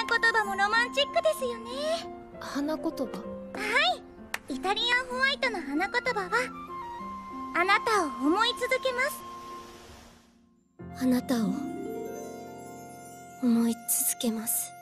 花言葉もロマンチックですよね。 花言葉？ はい、イタリアンホワイトの花言葉はあなたを思い続けます。 あなたを思い続けます。